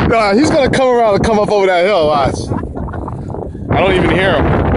Nah, he's gonna come around and come up over that hill, watch. I don't even hear him.